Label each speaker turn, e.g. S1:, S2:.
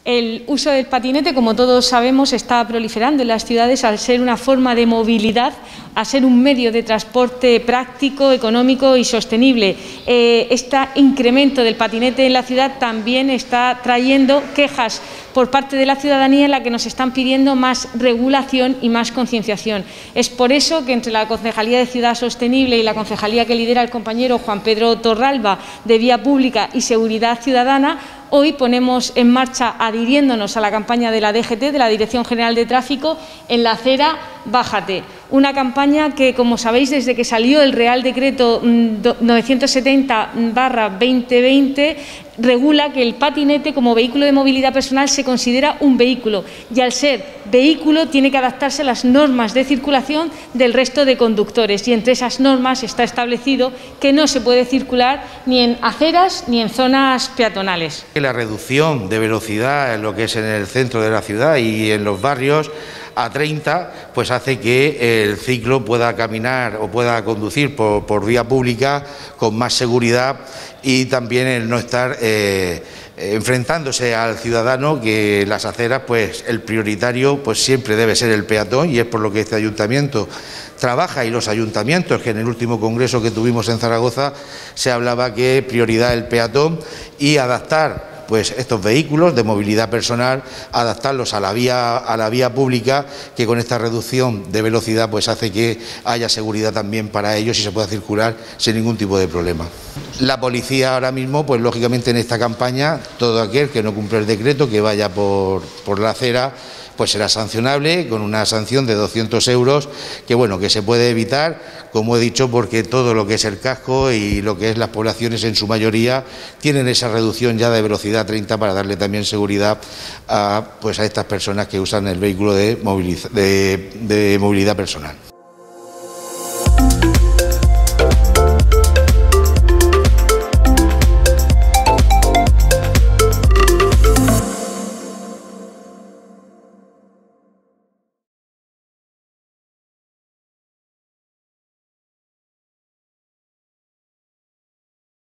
S1: El uso del patinete, como todos sabemos, está proliferando en las ciudades al ser una forma de movilidad, a ser un medio de transporte práctico, económico y sostenible. Este incremento del patinete en la ciudad también está trayendo quejas por parte de la ciudadanía en la que nos están pidiendo más regulación y más concienciación. Es por eso que entre la Concejalía de Ciudad Sostenible y la concejalía que lidera el compañero Juan Pedro Torralba de Vía Pública y Seguridad Ciudadana, hoy ponemos en marcha, adhiriéndonos a la campaña de la DGT, de la Dirección General de Tráfico, en la acera Bájate. Una campaña que, como sabéis, desde que salió el Real Decreto 970/2020, regula que el patinete como vehículo de movilidad personal se considera un vehículo y, al ser vehículo, tiene que adaptarse a las normas de circulación del resto de conductores, y entre esas normas está establecido que no se puede circular ni en aceras ni en zonas peatonales.
S2: La reducción de velocidad en lo que es en el centro de la ciudad y en los barrios a 30, pues hace que el ciclo pueda caminar o pueda conducir por vía pública con más seguridad, y también el no estar enfrentándose al ciudadano, que las aceras, pues el prioritario pues siempre debe ser el peatón, y es por lo que este ayuntamiento trabaja, y los ayuntamientos, que en el último congreso que tuvimos en Zaragoza se hablaba que prioridad el peatón, y adaptar pues estos vehículos de movilidad personal, adaptarlos a la vía pública, que con esta reducción de velocidad pues hace que haya seguridad también para ellos y se pueda circular sin ningún tipo de problema. La policía ahora mismo, pues lógicamente en esta campaña, todo aquel que no cumple el decreto, que vaya por la acera, pues será sancionable con una sanción de 200 euros, que bueno, que se puede evitar, como he dicho, porque todo lo que es el casco y lo que es las poblaciones en su mayoría tienen esa reducción ya de velocidad 30 para darle también seguridad a estas personas que usan el vehículo de movilidad personal.